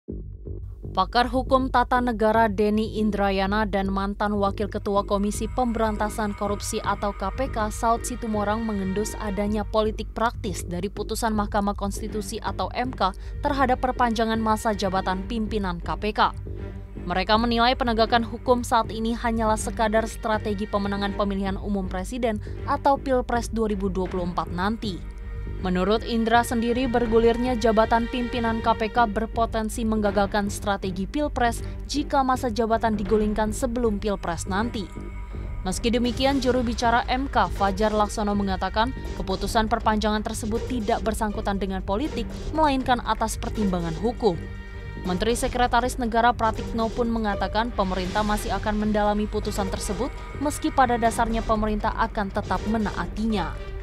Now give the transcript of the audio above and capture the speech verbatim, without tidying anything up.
Pakar Hukum Tata Negara Denny Indrayana dan mantan Wakil Ketua Komisi Pemberantasan Korupsi atau K P K Saud Situmorang mengendus adanya politik praktis dari putusan Mahkamah Konstitusi atau M K terhadap perpanjangan masa jabatan pimpinan K P K. Mereka menilai penegakan hukum saat ini hanyalah sekadar strategi pemenangan pemilihan umum presiden atau Pilpres dua ribu dua puluh empat nanti. Menurut Indra sendiri, bergulirnya jabatan pimpinan K P K berpotensi menggagalkan strategi Pilpres jika masa jabatan digulingkan sebelum Pilpres nanti. Meski demikian, juru bicara M K Fajar Laksono mengatakan keputusan perpanjangan tersebut tidak bersangkutan dengan politik, melainkan atas pertimbangan hukum. Menteri Sekretaris Negara Pratikno pun mengatakan pemerintah masih akan mendalami putusan tersebut, meski pada dasarnya pemerintah akan tetap menaatinya.